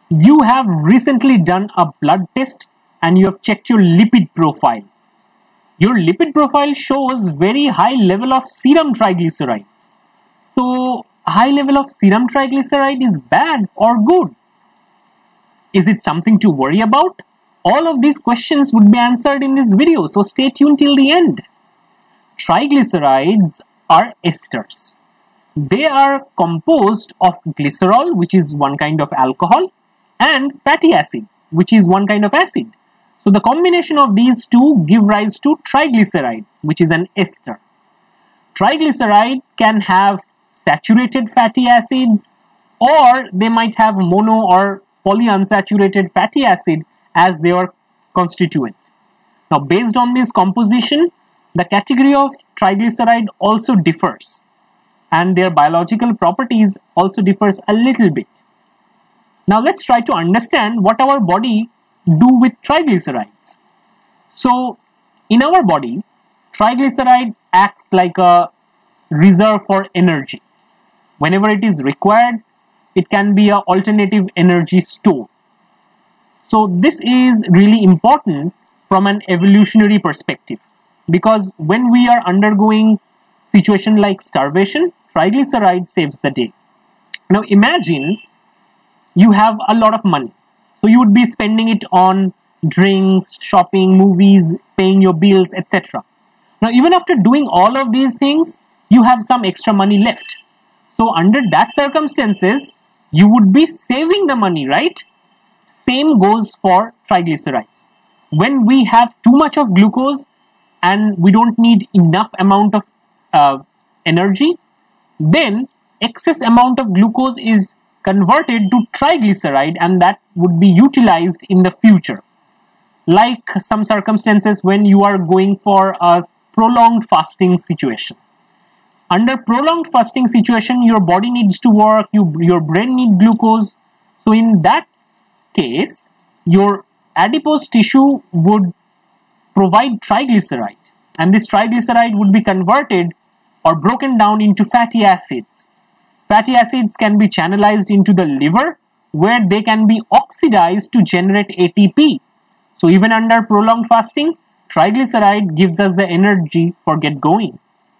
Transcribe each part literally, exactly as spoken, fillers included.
You have recently done a blood test and you have checked your lipid profile. Your lipid profile shows very high level of serum triglycerides. So, high level of serum triglyceride is bad or good? Is it something to worry about? All of these questions would be answered in this video, so stay tuned till the end. Triglycerides are esters. They are composed of glycerol, which is one kind of alcohol, and fatty acid, which is one kind of acid. So the combination of these two give rise to triglyceride, which is an ester. Triglyceride can have saturated fatty acids, or they might have mono or polyunsaturated fatty acid as their constituent. Now, based on this composition, the category of triglyceride also differs, and their biological properties also differs a little bit. Now, let's try to understand what our body do with triglycerides. So, in our body, triglyceride acts like a reserve for energy. Whenever it is required, it can be an alternative energy store. So this is really important from an evolutionary perspective, because when we are undergoing situation like starvation, triglyceride saves the day. Now imagine you have a lot of money. So you would be spending it on drinks, shopping, movies, paying your bills, et cetera. Now even after doing all of these things, you have some extra money left. So under that circumstances, you would be saving the money, right? Same goes for triglycerides. When we have too much of glucose and we don't need enough amount of uh, energy, then excess amount of glucose is converted to triglyceride, and that would be utilized in the future. Like some circumstances when you are going for a prolonged fasting situation. Under prolonged fasting situation, your body needs to work, you, your brain needs glucose. So in that case, your adipose tissue would provide triglyceride, and this triglyceride would be converted or broken down into fatty acids. Fatty acids can be channelized into the liver, where they can be oxidized to generate A T P. So even under prolonged fasting, triglyceride gives us the energy for get going.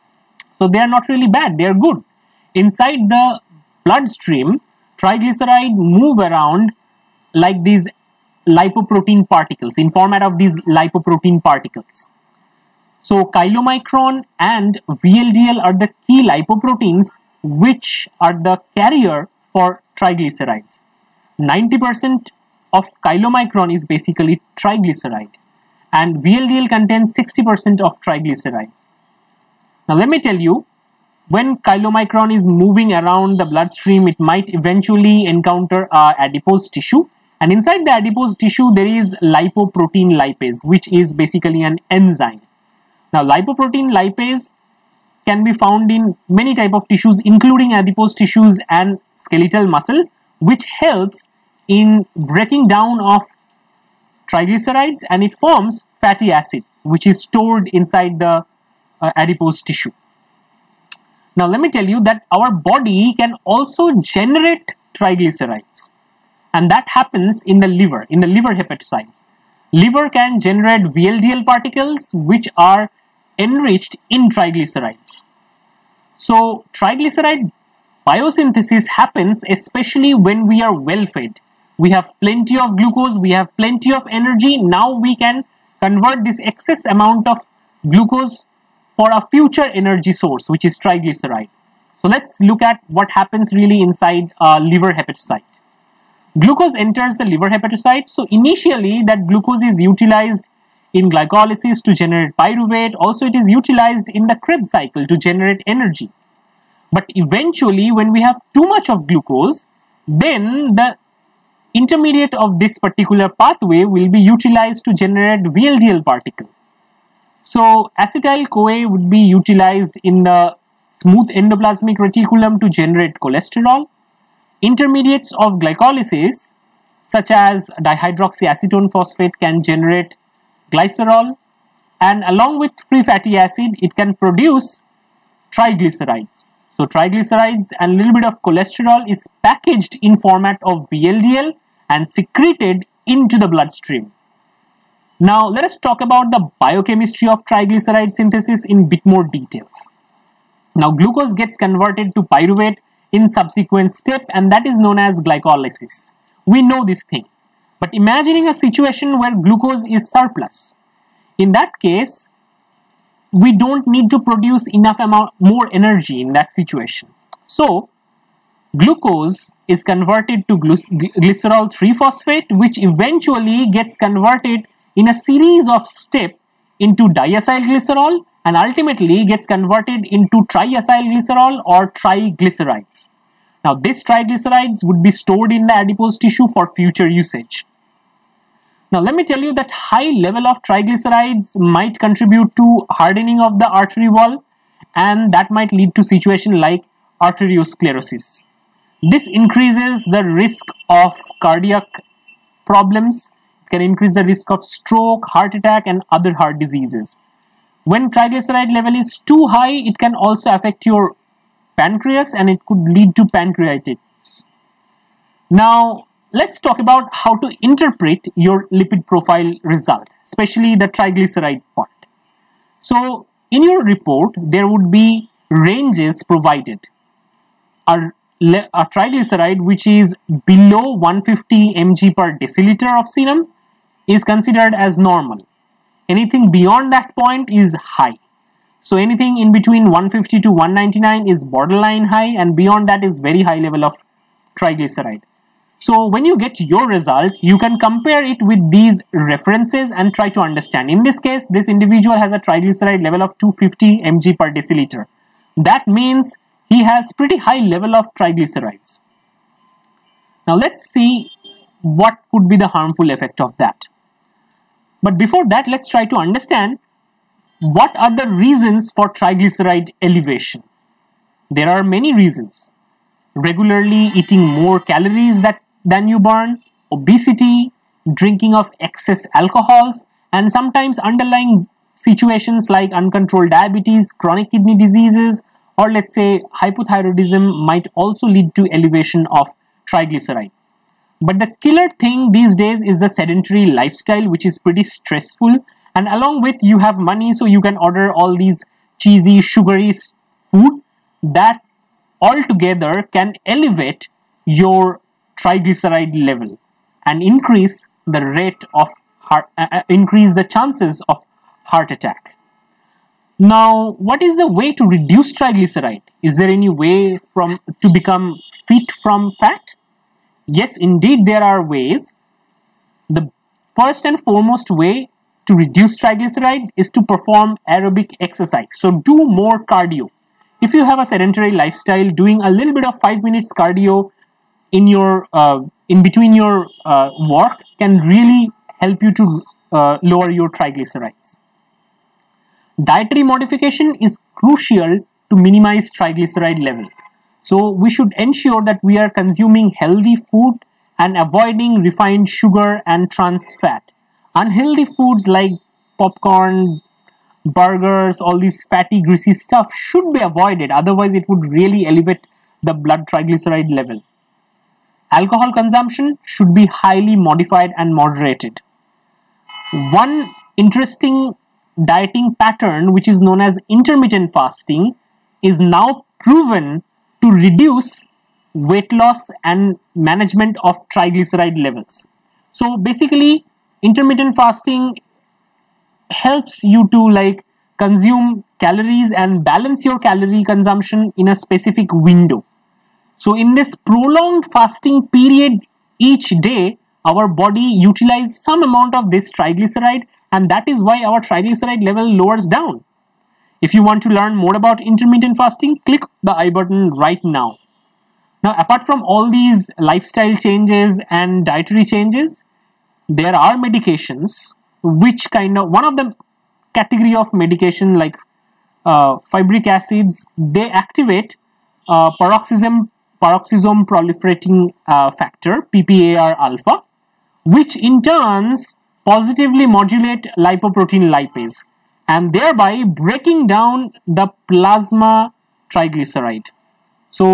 So they are not really bad, they are good. Inside the bloodstream, triglyceride move around like these lipoprotein particles, in format of these lipoprotein particles. So chylomicron and V L D L are the key lipoproteins which are the carrier for triglycerides. ninety percent of chylomicron is basically triglyceride, and V L D L contains sixty percent of triglycerides. Now let me tell you, when chylomicron is moving around the bloodstream, it might eventually encounter uh, adipose tissue, and inside the adipose tissue there is lipoprotein lipase, which is basically an enzyme. Now lipoprotein lipase can be found in many type of tissues, including adipose tissues and skeletal muscle, which helps in breaking down of triglycerides, and it forms fatty acids, which is stored inside the uh, adipose tissue. Now let me tell you that our body can also generate triglycerides, and that happens in the liver, in the liver hepatocytes. Liver can generate V L D L particles which are enriched in triglycerides. So triglyceride biosynthesis happens especially when we are well fed. We have plenty of glucose, we have plenty of energy. Now we can convert this excess amount of glucose for a future energy source, which is triglyceride. So let's look at what happens really inside a liver hepatocyte. Glucose enters the liver hepatocyte. So initially that glucose is utilized in glycolysis to generate pyruvate. Also it is utilized in the Krebs cycle to generate energy. But eventually when we have too much of glucose, then the intermediate of this particular pathway will be utilized to generate V L D L particle. So acetyl-CoA would be utilized in the smooth endoplasmic reticulum to generate cholesterol. Intermediates of glycolysis such as dihydroxyacetone phosphate can generate glycerol, and along with free fatty acid it can produce triglycerides. So triglycerides and a little bit of cholesterol is packaged in format of V L D L, and secreted into the bloodstream. Now let us talk about the biochemistry of triglyceride synthesis in bit more details. Now glucose gets converted to pyruvate in subsequent step, and that is known as glycolysis. We know this thing. But imagining a situation where glucose is surplus. In that case, we don't need to produce enough amount more energy in that situation. So glucose is converted to glycerol three phosphate, which eventually gets converted in a series of steps into diacylglycerol and ultimately gets converted into triacylglycerol or triglycerides. Now these triglycerides would be stored in the adipose tissue for future usage. Now let me tell you that high level of triglycerides might contribute to hardening of the artery wall, and that might lead to situation like arteriosclerosis. This increases the risk of cardiac problems, can increase the risk of stroke, heart attack and other heart diseases. When triglyceride level is too high, it can also affect your pancreas and it could lead to pancreatitis. Now let's talk about how to interpret your lipid profile result, especially the triglyceride part. So in your report, there would be ranges provided. A, a triglyceride which is below one hundred fifty milligrams per deciliter of serum is considered as normal. Anything beyond that point is high. So anything in between one hundred fifty to one hundred ninety-nine is borderline high, and beyond that is very high level of triglyceride. So when you get your result, you can compare it with these references and try to understand. In this case, this individual has a triglyceride level of two hundred fifty milligrams per deciliter. That means he has pretty high level of triglycerides. Now let's see what could be the harmful effect of that. But before that, let's try to understand what are the reasons for triglyceride elevation. There are many reasons. Regularly eating more calories that, than you burn, obesity, drinking of excess alcohols, and sometimes underlying situations like uncontrolled diabetes, chronic kidney diseases, or let's say hypothyroidism might also lead to elevation of triglyceride. But the killer thing these days is the sedentary lifestyle, which is pretty stressful, and along with you have money, so you can order all these cheesy, sugary food that altogether can elevate your triglyceride level and increase the rate of heart, uh, increase the chances of heart attack. Now, what is the way to reduce triglyceride? Is there any way from to become fit from fat? Yes, indeed, there are ways. The first and foremost way to reduce triglyceride is to perform aerobic exercise. So do more cardio. If you have a sedentary lifestyle, doing a little bit of five minutes cardio in your uh, in between your uh, work can really help you to uh, lower your triglycerides. Dietary modification is crucial to minimize triglyceride level. So we should ensure that we are consuming healthy food and avoiding refined sugar and trans fat. Unhealthy foods like popcorn, burgers, all these fatty, greasy stuff should be avoided. Otherwise, it would really elevate the blood triglyceride level. Alcohol consumption should be highly modified and moderated. One interesting dieting pattern, which is known as intermittent fasting, is now proven to reduce weight loss and management of triglyceride levels. So basically, intermittent fasting helps you to like consume calories and balance your calorie consumption in a specific window. So in this prolonged fasting period each day, our body utilizes some amount of this triglyceride, and that is why our triglyceride level lowers down. If you want to learn more about intermittent fasting, click the I button right now. Now, apart from all these lifestyle changes and dietary changes, there are medications which kind of, one of the category of medication like uh, fibric acids, they activate uh, peroxisome, peroxisome proliferating uh, factor, P P A R alpha, which in turns positively modulate lipoprotein lipase and thereby breaking down the plasma triglyceride. So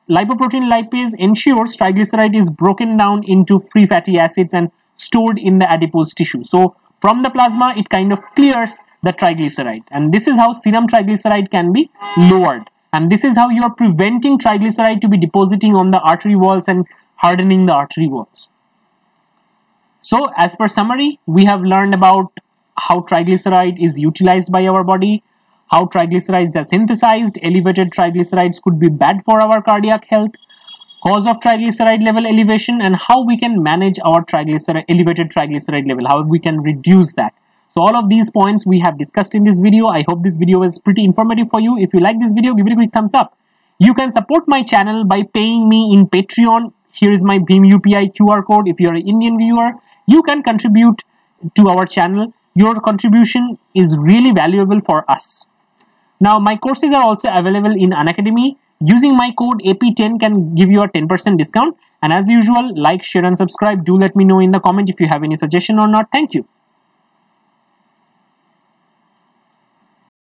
lipoprotein lipase ensures triglyceride is broken down into free fatty acids and stored in the adipose tissue. So from the plasma, it kind of clears the triglyceride, and this is how serum triglyceride can be lowered, and this is how you are preventing triglyceride to be depositing on the artery walls and hardening the artery walls. So as per summary, we have learned about how triglyceride is utilized by our body, how triglycerides are synthesized. Elevated triglycerides could be bad for our cardiac health, cause of triglyceride level elevation, and how we can manage our triglyceride elevated triglyceride level, how we can reduce that. So all of these points we have discussed in this video. I hope this video was pretty informative for you. If you like this video, give it a quick thumbs up. You can support my channel by paying me in Patreon. Here is my Bhim U P I Q R code. If you are an Indian viewer, you can contribute to our channel. Your contribution is really valuable for us. Now, my courses are also available in Unacademy. Using my code A P ten can give you a ten percent discount. And as usual, like, share and subscribe. Do let me know in the comment if you have any suggestion or not. Thank you.